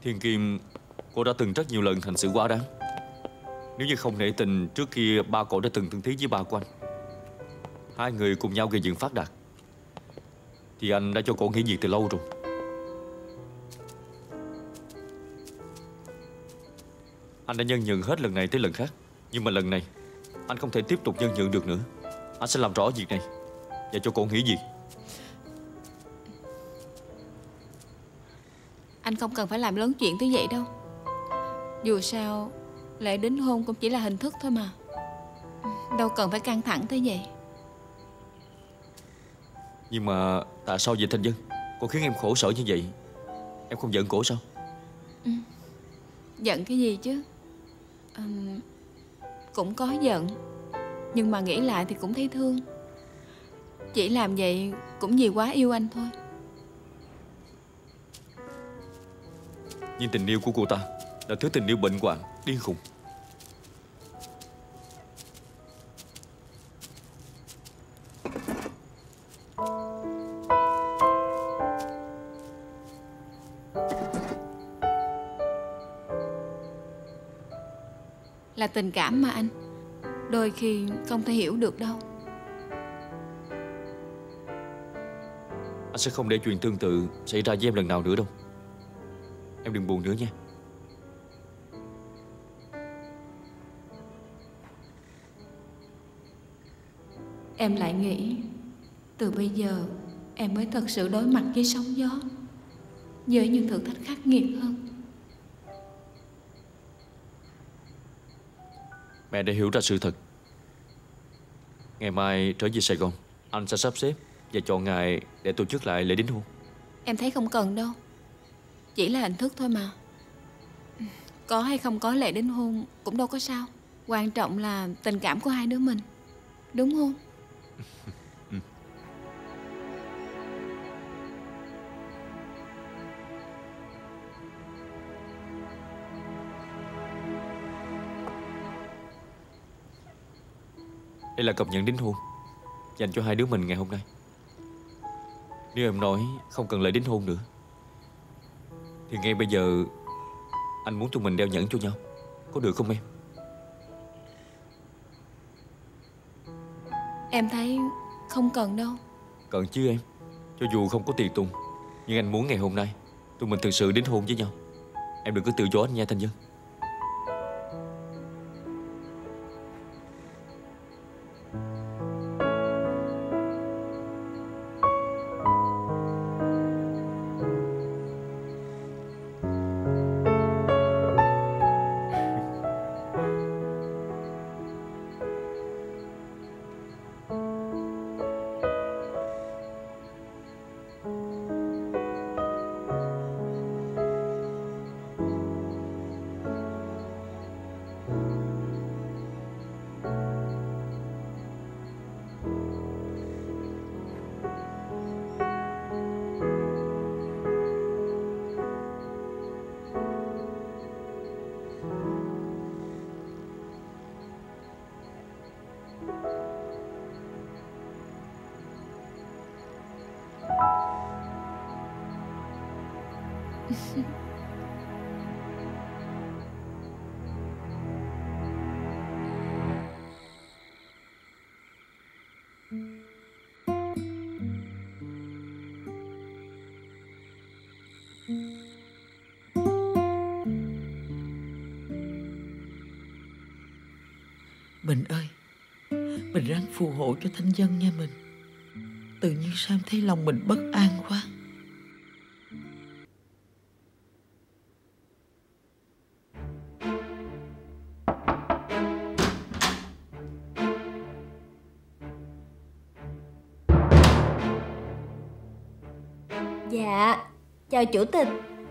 Thiên Kim, cô đã từng rất nhiều lần hành xử quá đáng. Nếu như không nể tình, trước kia ba cậu đã từng thân thiết với ba của anh. Hai người cùng nhau gây dựng phát đạt, thì anh đã cho cô nghỉ việc từ lâu rồi. Anh đã nhân nhượng hết lần này tới lần khác, nhưng mà lần này anh không thể tiếp tục nhân nhượng được nữa. Anh sẽ làm rõ việc này và cho cô nghỉ việc. Anh không cần phải làm lớn chuyện tới vậy đâu. Dù sao lễ đính hôn cũng chỉ là hình thức thôi mà, đâu cần phải căng thẳng tới vậy. Nhưng mà tại sao vậy Thanh Vân? Cô khiến em khổ sở như vậy. Em không giận cổ sao? Giận cái gì chứ? Cũng có giận, nhưng mà nghĩ lại thì cũng thấy thương. Chỉ làm vậy cũng vì quá yêu anh thôi. Nhưng tình yêu của cô ta là thứ tình yêu bệnh hoạn, điên khùng. Là tình cảm mà anh, đôi khi không thể hiểu được đâu. Anh sẽ không để chuyện tương tự xảy ra với em lần nào nữa đâu. Em đừng buồn nữa nha. Em lại nghĩ từ bây giờ em mới thật sự đối mặt với sóng gió, với những thử thách khắc nghiệt hơn. Mẹ đã hiểu ra sự thật. Ngày mai trở về Sài Gòn, anh sẽ sắp xếp và chọn ngày để tổ chức lại lễ đính hôn. Em thấy không cần đâu, chỉ là hình thức thôi mà. Có hay không có lễ đính hôn cũng đâu có sao. Quan trọng là tình cảm của hai đứa mình, đúng không? Đây là cặp nhẫn đính hôn dành cho hai đứa mình ngày hôm nay. Nếu em nói không cần lễ đính hôn nữa, thì ngay bây giờ anh muốn tụi mình đeo nhẫn cho nhau, có được không em? Em thấy không cần đâu. Cần chứ em. Cho dù không có tiền tùng, nhưng anh muốn ngày hôm nay tụi mình thực sự đính hôn với nhau. Em đừng có từ chối anh nha Thanh Vân. Bình ơi, mình ráng phù hộ cho Thanh Vân nha mình. Tự nhiên sao em thấy lòng mình bất an quá. Dạ, chào chủ tịch.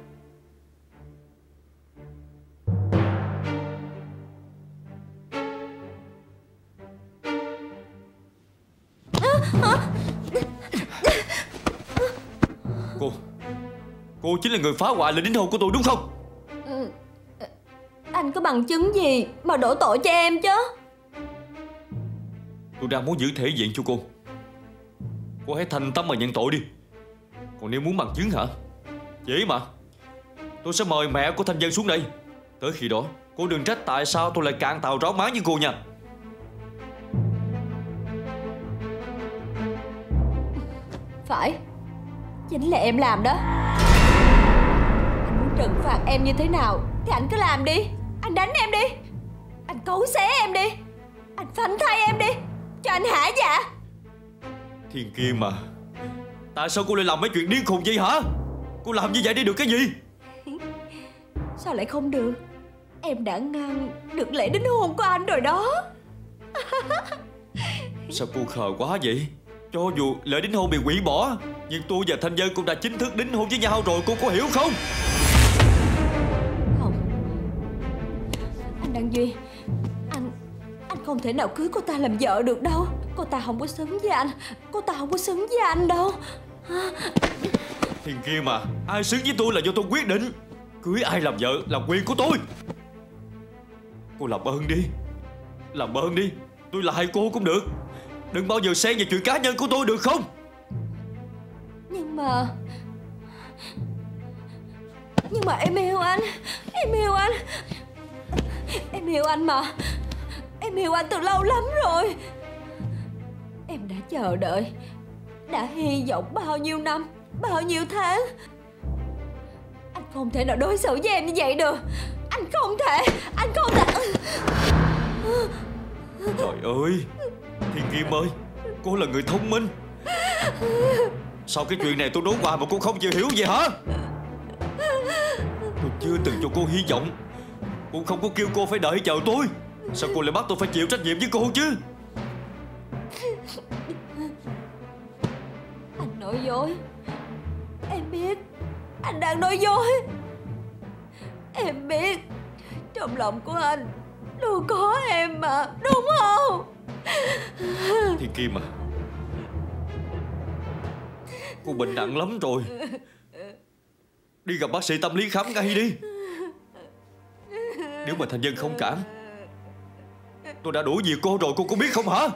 Cô chính là người phá hoại lễ đính hôn của tôi đúng không? Anh có bằng chứng gì mà đổ tội cho em chứ? Tôi đang muốn giữ thể diện cho cô. Cô hãy thành tâm mà nhận tội đi. Còn nếu muốn bằng chứng hả? Dễ mà. tôi sẽ mời mẹ của Thanh Vân xuống đây. Tới khi đó cô đừng trách tại sao tôi lại cạn tàu ráo má với cô nha. Phải, chính là em làm đó. Anh muốn trừng phạt em như thế nào thì anh cứ làm đi. Anh đánh em đi, anh cấu xé em đi, anh phanh thay em đi, cho anh hả dạ. Thiên Kim mà, tại sao cô lại làm mấy chuyện điên khùng vậy hả? Cô làm như vậy để được cái gì? Sao lại không được? Em đã ngăn được lễ đính hôn của anh rồi đó. Sao cô khờ quá vậy? Cho dù lễ đính hôn bị hủy bỏ, nhưng tôi và Thanh Vân cũng đã chính thức đính hôn với nhau rồi, cô có hiểu không? Không, anh Đăng Duy, anh không thể nào cưới cô ta làm vợ được đâu. Cô ta không có xứng với anh, cô ta không có xứng với anh đâu. Thiên Kim mà, ai xứng với tôi là do tôi quyết định. Cưới ai làm vợ là quyền của tôi. Cô làm ơn đi, làm ơn đi, tôi là hai cô cũng được. Đừng bao giờ xen vào chuyện cá nhân của tôi được không? Nhưng mà em yêu anh. Em yêu anh. Em yêu anh mà. Em yêu anh từ lâu lắm rồi. Em đã chờ đợi, đã hy vọng bao nhiêu năm, bao nhiêu tháng. Anh không thể nào đối xử với em như vậy được. Anh không thể. Trời ơi, Thiên Kim ơi, cô là người thông minh. Sao cái chuyện này tôi nói hoài mà cô không chịu hiểu vậy hả? Tôi chưa từng cho cô hy vọng, cũng không có kêu cô phải đợi chờ tôi. Sao cô lại bắt tôi phải chịu trách nhiệm với cô chứ? Anh nói dối. Em biết anh đang nói dối. Em biết trong lòng của anh luôn có em mà, đúng không? Thiên Kim à, cô bệnh nặng lắm rồi. Đi gặp bác sĩ tâm lý khám ngay đi. Nếu mà Thanh Vân không cản, tôi đã đuổi việc cô rồi, cô có biết không hả?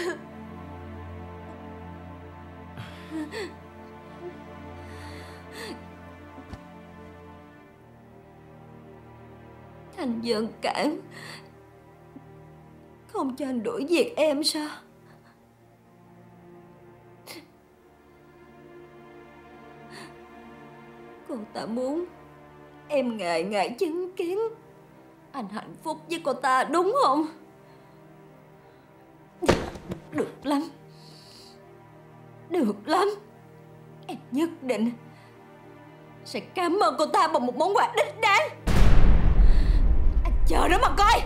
Thanh Vân cản, không cho anh đuổi việc em sao? Cô ta muốn em ngày ngày chứng kiến anh hạnh phúc với cô ta, đúng không? Được lắm, được lắm. Em nhất định sẽ cảm ơn cô ta bằng một món quà đích đáng. Anh chờ đó mà coi.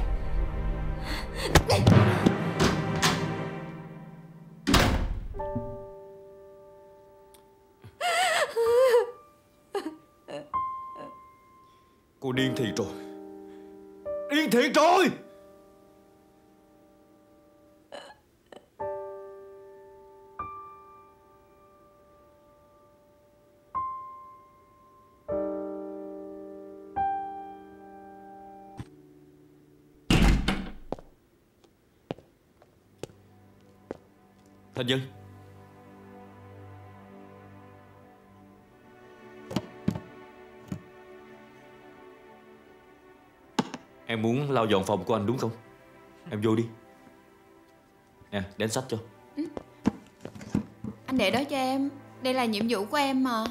Cô điên thiệt rồi, điên thiệt rồi. Thanh Vân, em muốn lau dọn phòng của anh đúng không? Em vô đi. Nè, đến sách cho. Anh để đó cho em. Đây là nhiệm vụ của em mà.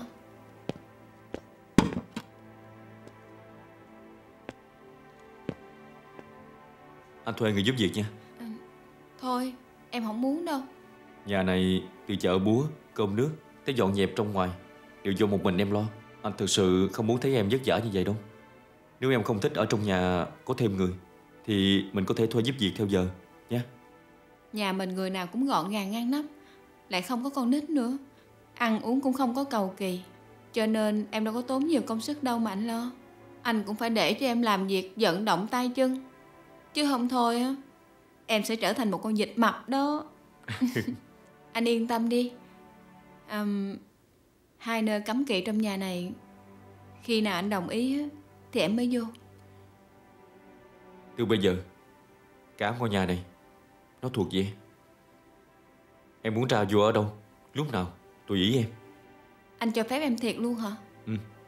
Anh thuê người giúp việc nha. Thôi, em không muốn đâu. Nhà này từ chợ búa, cơm nước tới dọn dẹp trong ngoài đều do một mình em lo. Anh thực sự không muốn thấy em vất vả như vậy đâu. Nếu em không thích ở trong nhà có thêm người thì mình có thể thuê giúp việc theo giờ nha. Nhà mình người nào cũng gọn gàng ngăn nắp, lại không có con nít nữa. Ăn uống cũng không có cầu kỳ. Cho nên em đâu có tốn nhiều công sức đâu mà anh lo. Anh cũng phải để cho em làm việc vận động tay chân. Chứ không thôi á, em sẽ trở thành một con vịt mập đó. Anh yên tâm đi. Hai nơi cấm kỵ trong nhà này, khi nào anh đồng ý á, thì em mới vô. Từ bây giờ cả ngôi nhà này nó thuộc về em. Em muốn ra vô ở đâu, lúc nào tùy ý em. Anh cho phép em thiệt luôn hả? Ừ.